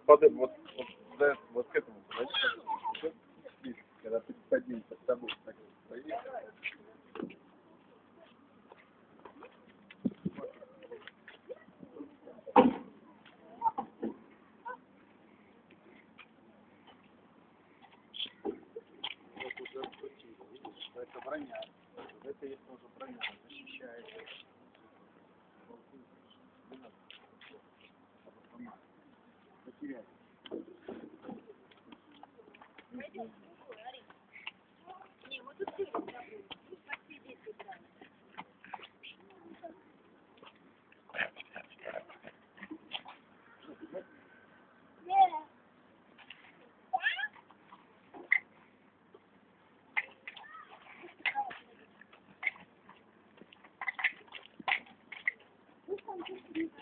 вот к этому подойди, когда ты поднимешься с тобой, так стоишь. Вот уже открутили, видишь, что это броня. Это есть тоже броня, защищает. Потерять. Не, мы тут все разговариваем. Пусть почти 10 играют. Пусть там